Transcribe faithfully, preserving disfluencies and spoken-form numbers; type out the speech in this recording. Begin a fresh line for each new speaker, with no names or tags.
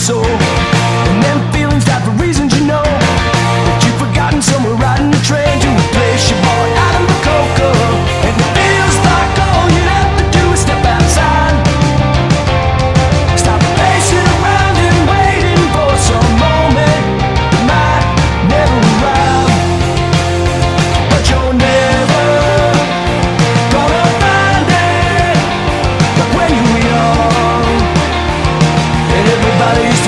soul. And them feelings got the reasons you know that you've forgotten somewhere riding the train to a place you bought out of the coca. And it feels like all you have to do is step outside. Stop pacing around and waiting for some moment that might never arrive. But you're never gonna find it like when you were young and everybody's